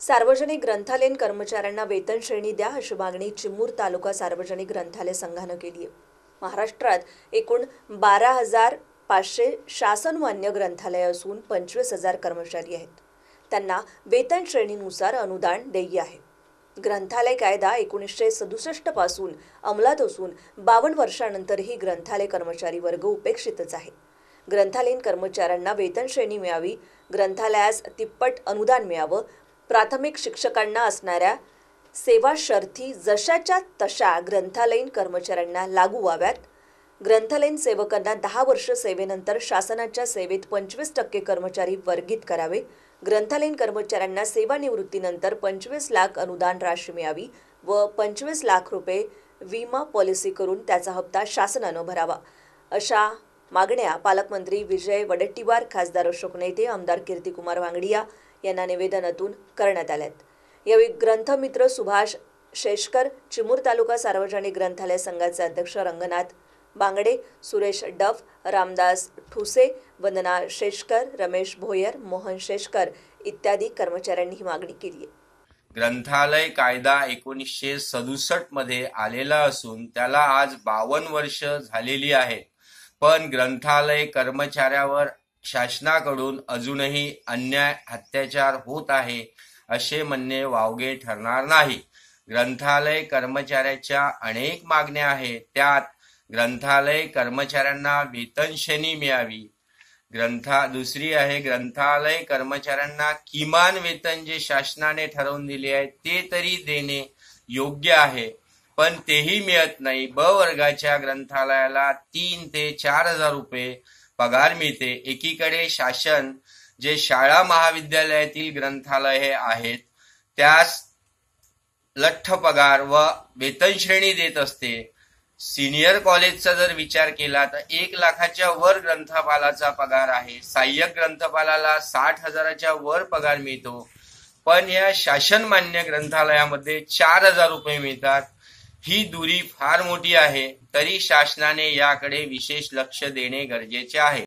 सार्वजनिक ग्रंथालयीन कर्मचाऱ्यांना वेतन श्रेणी द्या अशी मागणी चिमूर तालुका सार्वजनिक ग्रंथालय संघानं केली आहे। महाराष्ट्रात एकूण 12,500 शासनमान्य ग्रंथालय असून 25,000 कर्मचारी आहेत। त्यांना वेतन श्रेणीनुसार अनुदान देय आहे। ग्रंथालय कायदा 1967 पासून अंमलात असून 52 वर्षांनंतरही ग्रंथालय कर्मचारी वर्ग उपेक्षितच आहे। ग्रंथालयीन कर्मचाऱ्यांना वेतन श्रेणी मिळावी, ग्रंथालयास तिप्पट अनुदान मिळावं, प्राथमिक शिक्षकांना असणाऱ्या सेवा शर्ती जशाच्या तशा ग्रंथालयीन कर्मचाऱ्यांना लागू व्हाव्यात, ग्रंथालयीन सेवकांना 10 वर्ष सेवेनंतर शासनाच्या सेवेत 25% कर्मचारी वर्गित करावे, ग्रंथालयीन कर्मचाऱ्यांना सेवानिवृत्तीनंतर 25 लाख अनुदान राशी मिळावी व 25 लाख रुपये विमा पॉलिसी करून त्याचा हप्ता शासनानं भरावा, अशा मागण्या पालकमंत्री विजय वडेट्टीवार, खासदार अशोक नेते, आमदार कीर्तिकुमार वांगडिया यांना निवेदनातून करण्यात आल्यात। यावेळी ग्रंथमित्र सुभाष शेषकर, चिमूर तालुका सार्वजनिक ग्रंथालय संघाचे अध्यक्ष रंगनाथ बांगडे, सुरेश डफ, रामदास ठुसे, वंदना शेषकर, रमेश भोयर, मोहन शेषकर इत्यादी कर्मचाऱ्यांनी ही मागणी केली आहे। ग्रंथालय कायदा 1967 मध्ये आलेला असून त्याला आज 52 वर्ष झालेली आहेत, पण ग्रंथालय कर्मचाऱ्यावर शासनाकडून अजूनही अन्याय, अत्याचार होत आहे असे म्हणणे वावगे ठरणार नाही। ग्रंथालय कर्मचाऱ्याच्या अनेक मागण्या आहेत, त्यात ग्रंथालय कर्मचाऱ्यांना वेतन श्रेणी मिळावी, दुसरी आहे ग्रंथालय कर्मचाऱ्यांना किमान वेतन जे शासनाने ठरवून दिले आहे ते तरी देणे योग्य आहे, पण तेही मिळत नाही। ब वर्गाच्या ग्रंथालयाला 3 ते 4,000 रुपये पगार मिळते। एकीकडे शासन जे शाळा महाविद्यालयातील ग्रंथालय आहेत त्यास लठ्ठ पगार व वेतन श्रेणी देत असते। सिनियर कॉलेजचा जर विचार केला तर 1 लाखाच्या वर ग्रंथपालाचा पगार आहे। सहाय्यक ग्रंथपालाला 60,000च्या वर पगार मिळतो, पण या शासन मान्य ग्रंथालयामध्ये 4,000 रुपये मिळतात। ही दुरी फार मोठी आहे, तरी शासनाने याकडे विशेष लक्ष देणे गरजेचे आहे।